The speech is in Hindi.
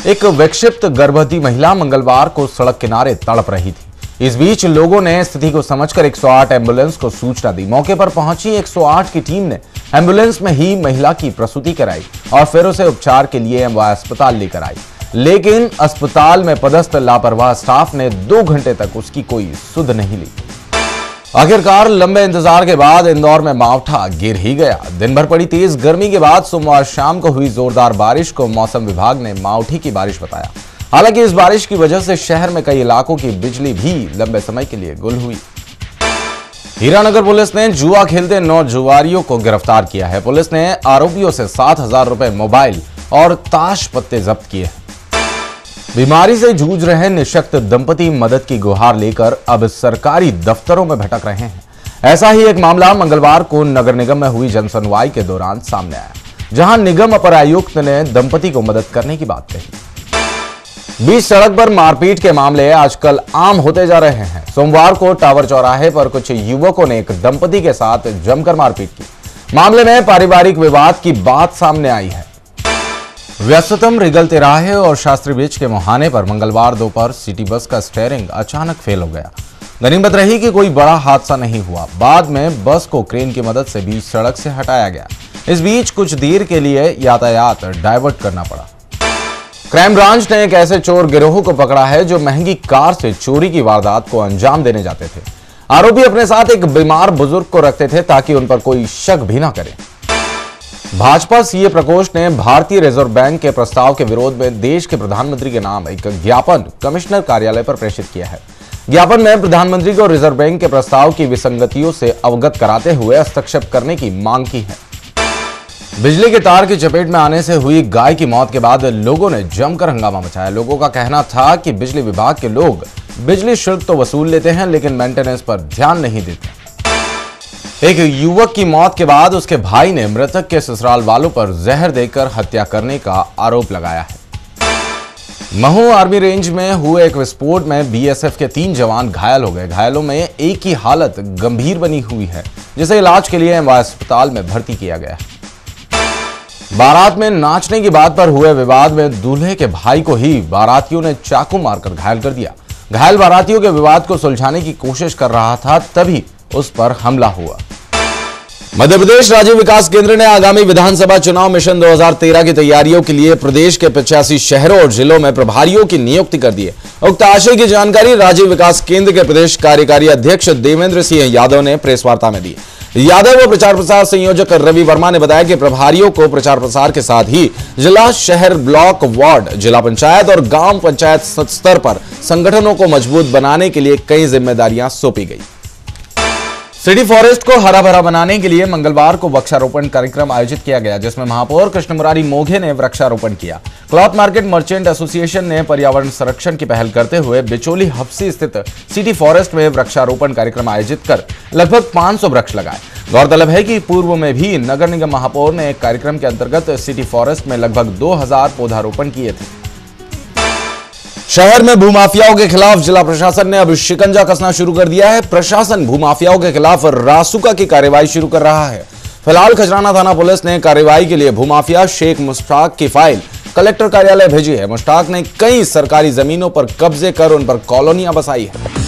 एक विक्षिप्त गर्भवती महिला मंगलवार को सड़क किनारे तड़प रही थी। इस बीच लोगों ने स्थिति को समझकर 108 एम्बुलेंस को सूचना दी। मौके पर पहुंची 108 की टीम ने एम्बुलेंस में ही महिला की प्रसूति कराई और फिर उसे उपचार के लिए अस्पताल लेकर आई, लेकिन अस्पताल में पदस्थ लापरवाह स्टाफ ने 2 घंटे तक उसकी कोई सुध नहीं ली। आखिरकार लंबे इंतजार के बाद इंदौर में मावठा गिर ही गया। दिन भर पड़ी तेज गर्मी के बाद सोमवार शाम को हुई जोरदार बारिश को मौसम विभाग ने मावठी की बारिश बताया। हालांकि इस बारिश की वजह से शहर में कई इलाकों की बिजली भी लंबे समय के लिए गुल हुई। हीरानगर पुलिस ने जुआ खेलते 9 जुआरियों को गिरफ्तार किया है। पुलिस ने आरोपियों से 7,000 रुपए, मोबाइल और ताश पत्ते जब्त किए हैं। बीमारी से जूझ रहे निःशक्त दंपति मदद की गुहार लेकर अब सरकारी दफ्तरों में भटक रहे हैं। ऐसा ही एक मामला मंगलवार को नगर निगम में हुई जनसुनवाई के दौरान सामने आया, जहां निगम अपर आयुक्त ने दंपति को मदद करने की बात कही। बीच सड़क पर मारपीट के मामले आजकल आम होते जा रहे हैं। सोमवार को टावर चौराहे पर कुछ युवकों ने एक दंपति के साथ जमकर मारपीट की। मामले में पारिवारिक विवाद की बात सामने आई है। व्यस्ततम रिगल तिराहे और शास्त्री ब्रिज के मुहाने पर मंगलवार दोपहर सिटी बस का स्टीयरिंग अचानक फेल हो गया। गनीमत रही कि कोई बड़ा हादसा नहीं हुआ। बाद में बस को क्रेन की मदद से बीच सड़क से हटाया गया। इस बीच कुछ देर के लिए यातायात डाइवर्ट करना पड़ा। क्राइम ब्रांच ने एक ऐसे चोर गिरोह को पकड़ा है जो महंगी कार से चोरी की वारदात को अंजाम देने जाते थे। आरोपी अपने साथ एक बीमार बुजुर्ग को रखते थे ताकि उन पर कोई शक भी न करे। भाजपा सीए प्रकोष्ठ ने भारतीय रिजर्व बैंक के प्रस्ताव के विरोध में देश के प्रधानमंत्री के नाम एक ज्ञापन कमिश्नर कार्यालय पर प्रेषित किया है। ज्ञापन में प्रधानमंत्री को रिजर्व बैंक के प्रस्ताव की विसंगतियों से अवगत कराते हुए हस्तक्षेप करने की मांग की है। बिजली के तार की चपेट में आने से हुई गाय की मौत के बाद लोगों ने जमकर हंगामा मचाया। लोगों का कहना था कि बिजली विभाग के लोग बिजली शुल्क तो वसूल लेते हैं, लेकिन मेंटेनेंस पर ध्यान नहीं देते। एक युवक की मौत के बाद उसके भाई ने मृतक के ससुराल वालों पर जहर देकर हत्या करने का आरोप लगाया है। महू आर्मी रेंज में हुए एक विस्फोट में बीएसएफ के 3 जवान घायल हो गए। घायलों में एक की हालत गंभीर बनी हुई है, जिसे इलाज के लिए अस्पताल में भर्ती किया गया है। बारात में नाचने की बात पर हुए विवाद में दूल्हे के भाई को ही बारातियों ने चाकू मारकर घायल कर दिया। घायल बारातियों के विवाद को सुलझाने की कोशिश कर रहा था, तभी उस पर हमला हुआ। मध्य प्रदेश राज्य विकास केंद्र ने आगामी विधानसभा चुनाव मिशन 2013 की तैयारियों के लिए प्रदेश के 85 शहरों और जिलों में प्रभारियों की नियुक्ति कर दी है। उक्त आशय की जानकारी राज्य विकास केंद्र के प्रदेश कार्यकारी अध्यक्ष देवेंद्र सिंह यादव ने प्रेस वार्ता में दी। यादव व प्रचार प्रसार संयोजक रवि वर्मा ने बताया कि प्रभारियों को प्रचार प्रसार के साथ ही जिला, शहर, ब्लॉक, वार्ड, जिला पंचायत और गांव पंचायत स्तर पर संगठनों को मजबूत बनाने के लिए कई जिम्मेदारियां सौंपी गई। सिटी फॉरेस्ट को हरा भरा बनाने के लिए मंगलवार को वृक्षारोपण कार्यक्रम आयोजित किया गया, जिसमें महापौर कृष्ण मुरारी मोघे ने वृक्षारोपण किया। क्लॉथ मार्केट मर्चेंट एसोसिएशन ने पर्यावरण संरक्षण की पहल करते हुए बिचौली हफ्सी स्थित सिटी फॉरेस्ट में वृक्षारोपण कार्यक्रम आयोजित कर लगभग 500 वृक्ष लगाए। गौरतलब है कि पूर्व में भी नगर निगम महापौर ने एक कार्यक्रम के अंतर्गत सिटी फॉरेस्ट में लगभग 2000 पौधारोपण किए थे। शहर में भूमाफियाओं के खिलाफ जिला प्रशासन ने अब शिकंजा कसना शुरू कर दिया है। प्रशासन भूमाफियाओं के खिलाफ रासुका की कार्रवाई शुरू कर रहा है। फिलहाल खजराना थाना पुलिस ने कार्रवाई के लिए भूमाफिया शेख मुश्ताक की फाइल कलेक्टर कार्यालय भेजी है। मुश्ताक ने कई सरकारी जमीनों पर कब्जे कर उन पर कॉलोनियां बसाई है।